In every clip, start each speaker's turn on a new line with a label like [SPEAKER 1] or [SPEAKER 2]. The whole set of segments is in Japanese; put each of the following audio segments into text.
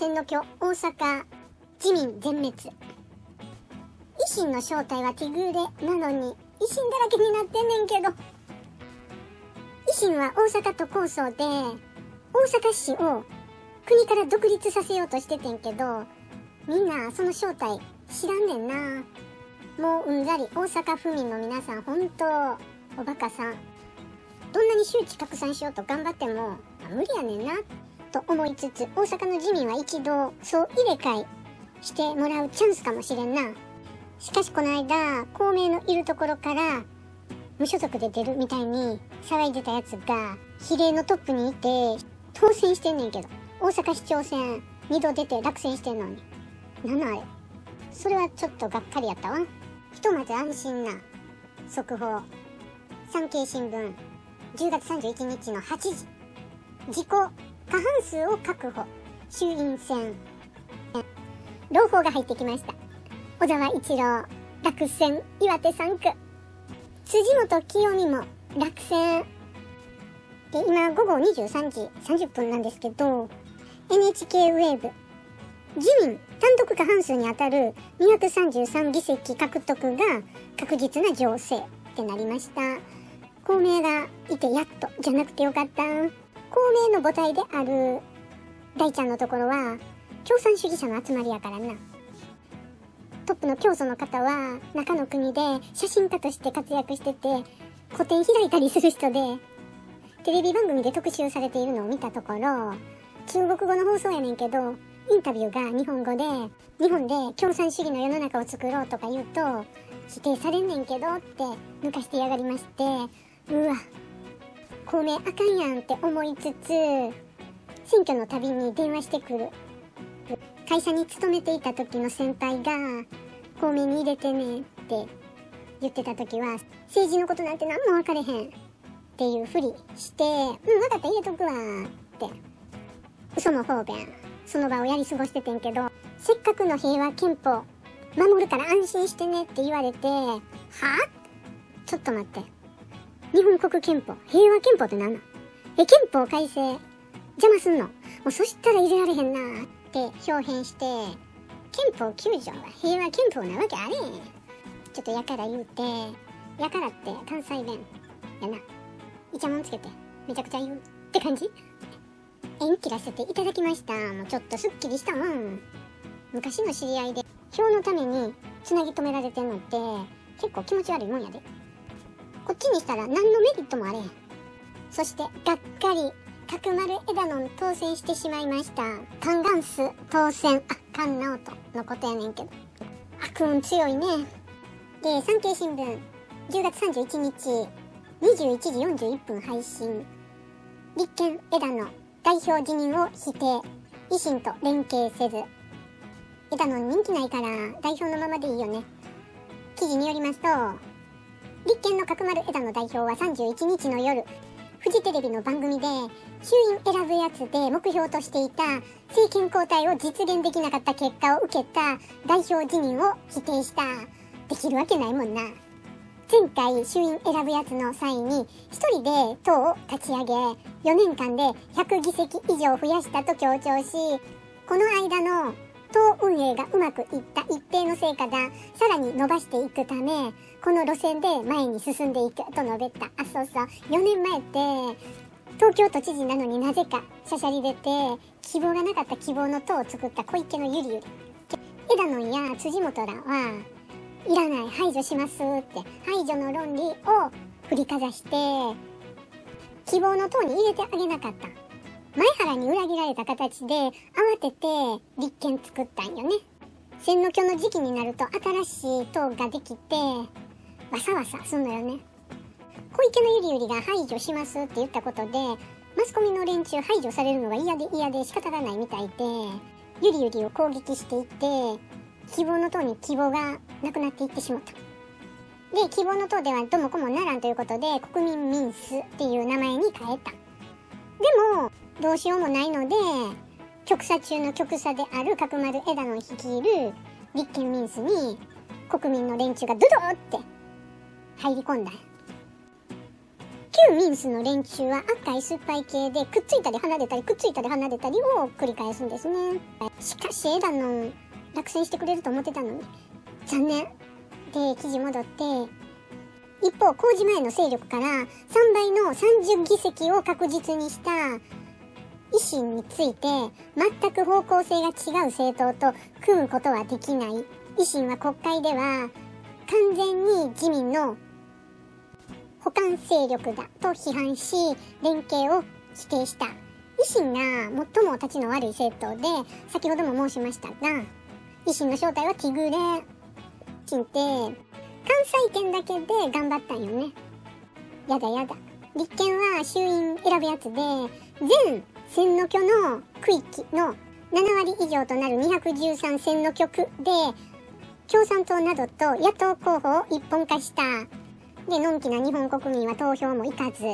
[SPEAKER 1] 選挙大阪自民全滅。維新の正体はティグレなのに維新だらけになってんねんけど、維新は大阪都構想で大阪市を国から独立させようとしててんけど、みんなその正体知らんねんな。もううんざり。大阪府民の皆さん、本当おバカさん。どんなに周知拡散しようと頑張っても無理やねんなと思いつつ、大阪の自民は一度総入れ替えしてもらうチャンスかもしれんな。しかしこの間公明のいるところから無所属で出るみたいに騒いでたやつが比例のトップにいて当選してんねんけど、大阪市長選2度出て落選してんのに、なんなんあれ。それはちょっとがっかりやったわ。ひとまず安心な速報。産経新聞10月31日の8時、自己過半数を確保、衆院選朗報が入ってきました。小沢一郎落選、岩手3区。辻元清美も落選で、今午後23時30分なんですけど、 NHK ウェーブ、自民単独過半数にあたる233議席獲得が確実な情勢ってなりました。公明がいてやっとじゃなくてよかった。公明の母体である大ちゃんのところは共産主義者の集まりやからな。トップの教祖の方は中の国で写真家として活躍してて、個展開いたりする人で、テレビ番組で特集されているのを見たところ、中国語の放送やねんけどインタビューが日本語で、日本で共産主義の世の中を作ろうとか言うと否定されんねんけどって抜かしてやがりまして、うわ公明あかんやんって思いつつ、選挙のたびに電話してくる会社に勤めていた時の先輩が公明に入れてねって言ってた時は、政治のことなんて何も分かれへんっていうふりして、分かった入れとくわって嘘の方便その場をやり過ごしててんけど、せっかくの平和憲法守るから安心してねって言われて、はぁ？ちょっと待って、日本国憲法、平和憲法って何なの？憲法改正邪魔すんの？もうそしたら入れられへんなって表変して、憲法9条は平和憲法なわけあれへん。ちょっとやから言うて、やからって関西弁やな、イチャモンつけてめちゃくちゃ言うって感じ。縁切らせていただきました。もうちょっとすっきりしたわ。昔の知り合いで票のためにつなぎ止められてんのって結構気持ち悪いもんやで。こっちにしたら何のメリットもあれへん。そしてがっかり、角丸枝野当選してしまいました。カンガンス当選、菅直人のことやねんけど、悪運強いね。で、産経新聞10月31日21時41分配信、立憲枝野代表辞任を否定、維新と連携せず。枝野人気ないから代表のままでいいよね。記事によりますと、立憲の角丸枝野代表は31日の夜、フジテレビの番組で衆院選ぶやつで目標としていた政権交代を実現できなかった結果を受けた代表辞任を否定した。できるわけないもんな。前回衆院選ぶやつの際に一人で党を立ち上げ、4年間で100議席以上増やしたと強調し、この間の党運営がうまくいった一定の成果だ、さらに伸ばしていくためこの路線で前に進んでいくと述べた。そうそう、4年前って東京都知事なのになぜかしゃしゃり出て希望がなかった希望の党を作った小池のゆりゆり。枝野や辻元らはいらない、排除しますって排除の論理を振りかざして希望の党に入れてあげなかった。前原に裏切られた形で慌てて立憲作ったんよね。選挙の時期になると新しい党ができてわさわさすんのよね。小池のゆりゆりが排除しますって言ったことでマスコミの連中排除されるのが嫌で仕方がないみたいで、ゆりゆりを攻撃していって希望の党に希望がなくなっていってしまった。で、希望の党ではどもこもならんということで国民民主っていう名前に変えた。でもどうしようもないので極左中の極左である角丸枝野率いる立憲民主に国民の連中がドドーって入り込んだ。 旧民主の連中は赤い酸っぱい系でくっついたり離れたりくっついたり離れたりを繰り返すんですね。しかし枝野落選してくれると思ってたのに残念で、記事戻って、一方公示前の勢力から3倍の30議席を確実にした維新について全く方向性が違う政党と組むことはできない。維新は国会では完全に自民の補完勢力だと批判し連携を否定した。維新が最も立ちの悪い政党で、先ほども申しましたが維新の正体はティグレ。維新って関西圏だけで頑張ったんよね。やだやだ。立憲は衆院選ぶやつで全選挙区の区域の7割以上となる213選挙区で共産党などと野党候補を一本化した。で、のんきな日本国民は投票も行かず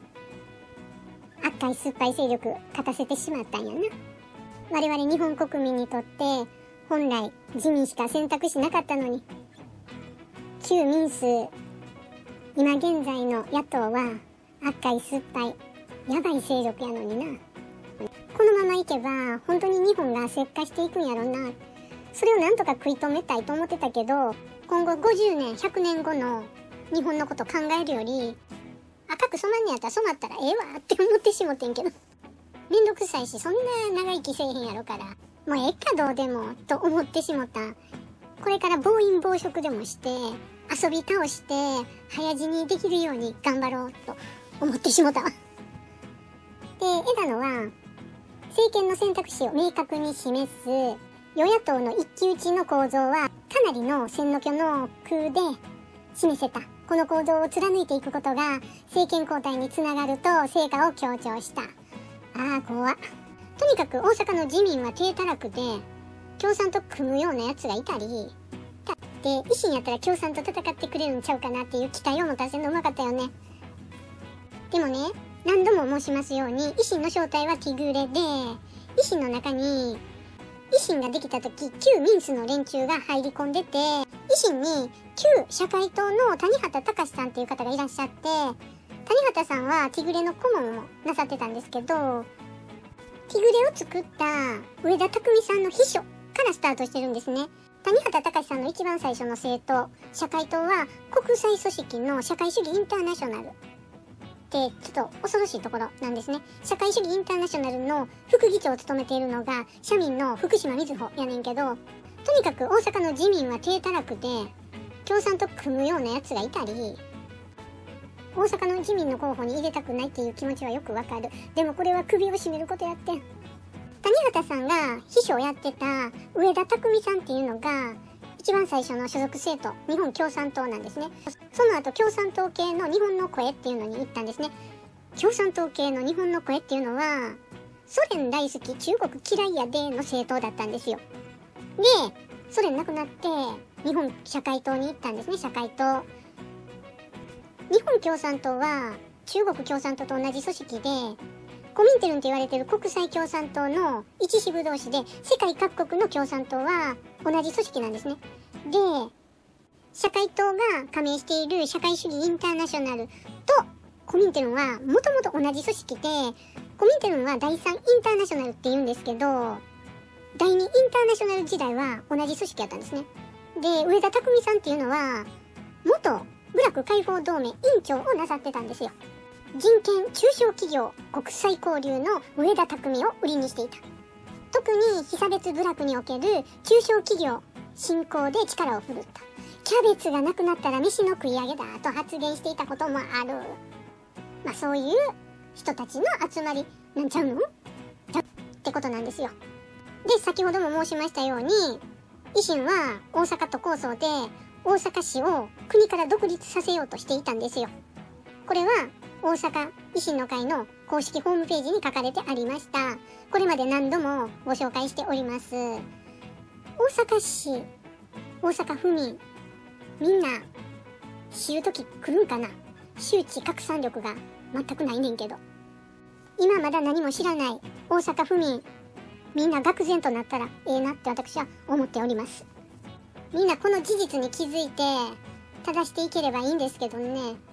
[SPEAKER 1] 赤い酸っぱい勢力勝たせてしまったんやな。我々日本国民にとって本来自民しか選択肢なかったのに、旧民主今現在の野党は赤い酸っぱいやばい勢力やのにな。このままいけば本当に日本が石化していくんやろな。それをなんとか食い止めたいと思ってたけど、今後50年100年後の日本のこと考えるより赤く染まんねやったら染まったらええわって思ってしもてんけど、めんどくさいしそんな長生きせえへんやろからもうええかどうでもと思ってしもた。これから暴飲暴食でもして遊び倒して早死にできるように頑張ろうと思ってしもた。で、枝野は政権の選択肢を明確に示す与野党の一騎打ちの構造はかなりの選挙の区で示せた。この構造を貫いていくことが政権交代につながると成果を強調した。怖っ。とにかく大阪の自民は低たらくで共産と組むようなやつがいたりで、維新やったら共産と戦ってくれるんちゃうかなっていう期待を持たせるのうまかったよね。でもね、何度も申しますように維新の正体はティグレで、維新の中に維新ができた時旧民主の連中が入り込んでて、維新に旧社会党の谷畑隆さんっていう方がいらっしゃって、谷畑さんはティグレの顧問もなさってたんですけど、ティグレを作った上田匠さんの秘書からスタートしてるんですね。谷畑隆さんの一番最初の政党社会党は国際組織の社会主義インターナショナルってちょっと恐ろしいところなんですね。社会主義インターナショナルの副議長を務めているのが社民の福島みずほやねんけど、とにかく大阪の自民は低たらくで共産と組むようなやつがいたり、大阪の自民の候補に入れたくないっていう気持ちはよくわかる。でもこれは首を絞めることやって、谷畑さんが秘書をやってた上田匠さんっていうのが一番最初の所属政党日本共産党なんですね。その後共産党系の日本の声っていうのに行ったんですね。共産党系の日本の声っていうのはソ連大好き中国嫌いやでの政党だったんですよ。で、ソ連なくなって日本社会党に行ったんですね。社会党。日本共産党は中国共産党と同じ組織でコミンテルンと言われている国際共産党の一支部同士で、世界各国の共産党は同じ組織なんですね。で、社会党が加盟している社会主義インターナショナルとコミンテルンはもともと同じ組織で、コミンテルンは第3インターナショナルって言うんですけど、第2インターナショナル時代は同じ組織やったんですね。で、上田匠さんっていうのは元部落解放同盟委員長をなさってたんですよ。人権中小企業国際交流の上田匠を売りにしていた。特に被差別部落における中小企業振興で力を振るった。キャベツがなくなったら飯の食い上げだと発言していたこともある。まあそういう人たちの集まりなんちゃうのってことなんですよ。で、先ほども申しましたように維新は大阪都構想で大阪市を国から独立させようとしていたんですよ。これは大阪維新の会の公式ホームページに書かれてありました。これまで何度もご紹介しております。大阪市、大阪府民、みんな知るとき来るんかな。周知拡散力が全くないねんけど、今まだ何も知らない大阪府民、みんな愕然となったらええなって私は思っております。みんなこの事実に気づいて正していければいいんですけどね。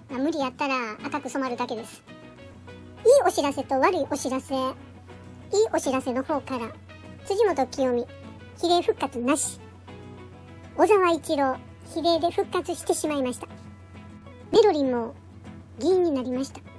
[SPEAKER 1] 無理やったら赤く染まるだけです。いいお知らせと悪いお知らせ。いいお知らせの方から、辻元清美、比例復活なし。小沢一郎、比例で復活してしまいました。メロリンも議員になりました。